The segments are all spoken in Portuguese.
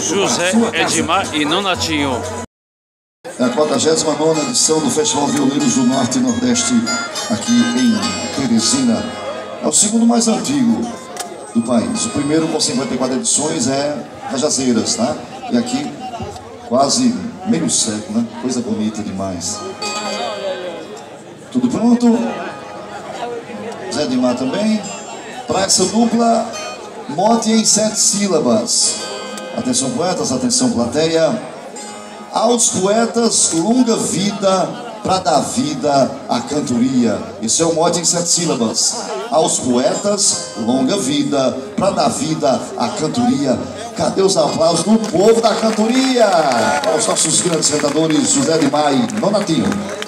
José, Edmar e Nonatinho. É a 49ª edição do Festival Violeiros do Norte e Nordeste aqui em Teresina. É o segundo mais antigo do país. O primeiro, com 54 edições, é Cajazeiras, tá? E aqui quase meio século, né? Coisa bonita demais. Tudo pronto? Zé Edmar também. Para essa dupla, mote em 7 sílabas. Atenção poetas, atenção plateia. Aos poetas, longa vida para dar vida à cantoria. Esse é o mote em 7 sílabas. Aos poetas, longa vida para dar vida à cantoria. Cadê os aplausos do povo da cantoria? Aos nossos grandes cantadores, José Edmar e Nonatinho.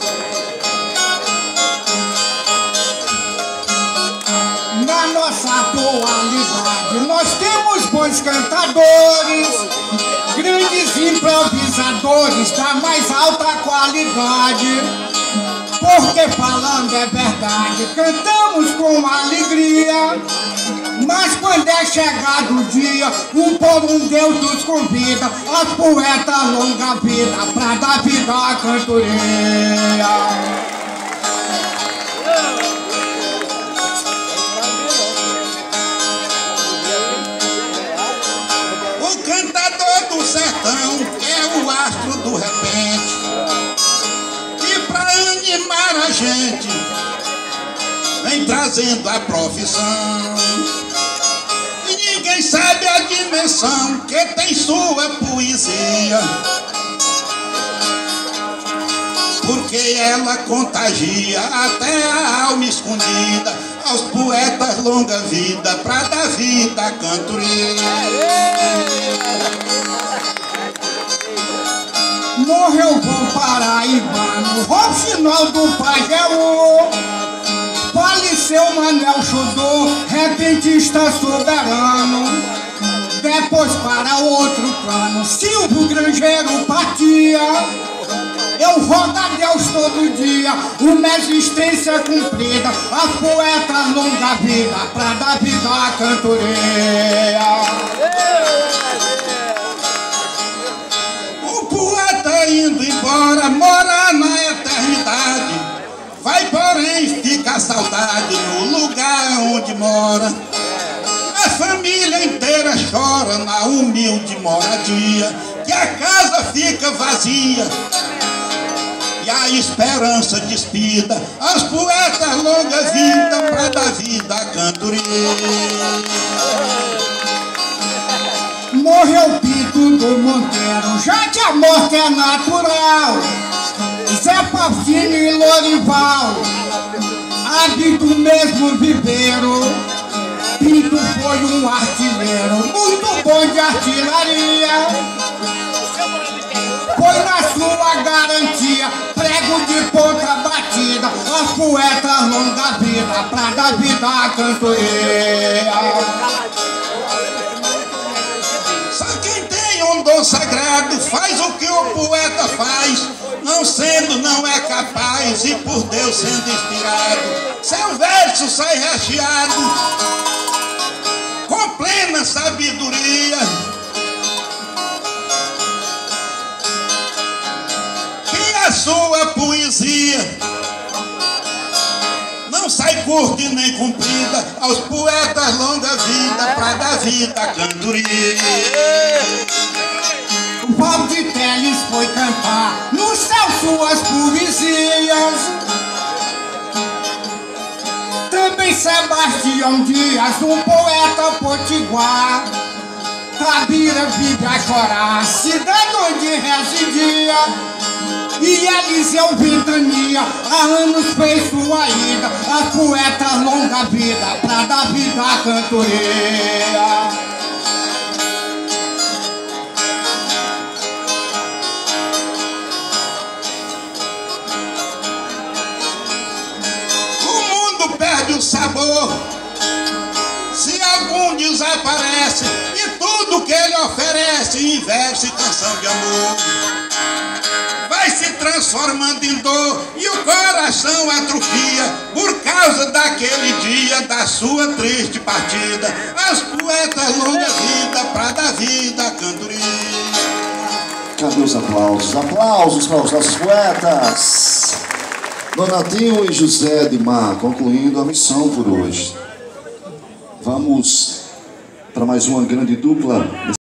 Na nossa atualidade, nós temos bons cantadores, grandes improvisadores da mais alta qualidade. Porque falando é verdade, cantamos com alegria. Mas quando é chegado o dia, por um Deus nos convida, aos poetas longa vida, pra dar vida à cantoria. O cantador do sertão é o astro do repente. E pra animar a gente, vem trazendo a profissão. E ninguém sabe a dimensão que tem sua poesia, porque ela contagia até a alma escondida. Aos poetas longa vida, pra dar vida à cantoria. Morreu bom paraibano, Rofinaldo Pajeú. Faleceu Manuel Chodô, repentista soberano. Depois para outro plano, Silvio Grangeiro partia. Eu rogo a Deus todo dia uma existência cumprida, aos poetas longa vida, pra dar vida à cantoria. O poeta indo embora, mora na eternidade. Vai porém ficar saudade no lugar onde mora. A família inteira chora na humilde moradia, que a casa fica vazia e a esperança despida. Aos poetas longa vida, pra dar vida à cantoria. Morreu Pinto do Monteiro, já que a morte é natural. Zé Pafino e Lorival, hábito do mesmo viveiro. Pinto foi um artilheiro, muito bom de artilharia. Foi na sua garantia, prego de ponta batida, aos poetas longa vida, pra dar vida à cantoria. Só quem tem um dom sagrado faz o que o poeta faz, não sendo, não é capaz, e por Deus sendo inspirado, seu verso sai recheado com plena sabedoria. A sua poesia não sai curta e nem comprida, aos poetas longa vida, pra dar vida à cantoria. O Paulo de Teles foi cantar no céu suas poesias. Também Sebastião Dias, um poeta potiguar. Tabira vive a chorar, cidade onde residia. E Eliseu Ventania há anos fez sua ida, aos poetas longa vida, pra dar vida à cantoria. O mundo perde o sabor se algum desaparece, e tudo que ele oferece em verso e canção de amor vai se transformando em dor, e o coração atrofia por causa daquele dia da sua triste partida. Aos poetas longa vida, pra dar vida à cantoria. Cadê os aplausos? Aplausos para os nossos poetas! Donatinho e José Edmar, concluindo a missão por hoje. Vamos para mais uma grande dupla.